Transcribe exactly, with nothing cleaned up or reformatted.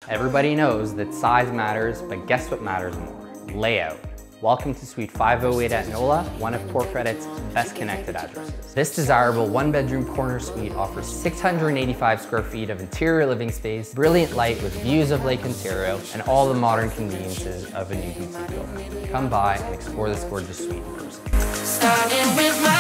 Everybody knows that size matters, but guess what matters more? Layout. Welcome to Suite five oh eight at Nola, one of Port Credit's best connected addresses. This desirable one-bedroom corner suite offers six hundred eighty-five square feet of interior living space, brilliant light with views of Lake Ontario, and all the modern conveniences of a new boutique building. Come by and explore this gorgeous suite in person.